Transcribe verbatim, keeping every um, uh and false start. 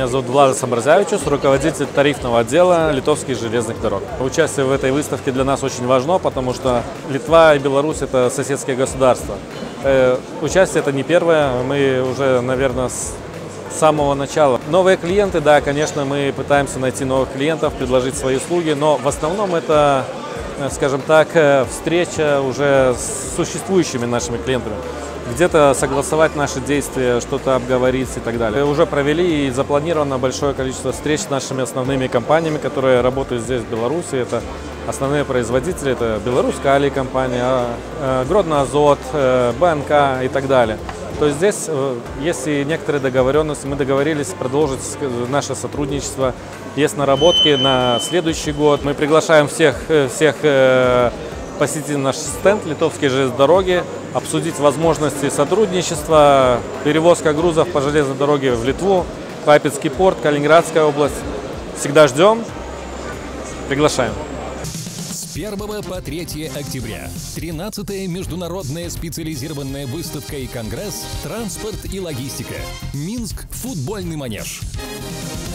Меня зовут Владас Амбразявичус, руководитель тарифного отдела Литовских железных дорог. Участие в этой выставке для нас очень важно, потому что Литва и Беларусь – это соседские государства. Э, участие это не первое, мы уже, наверное, с самого начала. Новые клиенты, да, конечно, мы пытаемся найти новых клиентов, предложить свои услуги, но в основном это, скажем так, встреча уже с существующими нашими клиентами. Где-то согласовать наши действия, что-то обговорить и так далее. Уже провели и запланировано большое количество встреч с нашими основными компаниями, которые работают здесь, в Беларуси. Это основные производители, это Белорусская авиакомпания, Гродно Азот, БНК и так далее. То есть здесь есть и некоторые договоренности. Мы договорились продолжить наше сотрудничество. Есть наработки на следующий год. Мы приглашаем всех, всех посетить наш стенд «Литовские железные дороги», обсудить возможности сотрудничества, перевозка грузов по железной дороге в Литву, Клайпедский порт, Калининградская область. Всегда ждем, приглашаем. С первого по третье октября. тринадцатая международная специализированная выставка и конгресс «Транспорт и логистика». Минск. Футбольный манеж.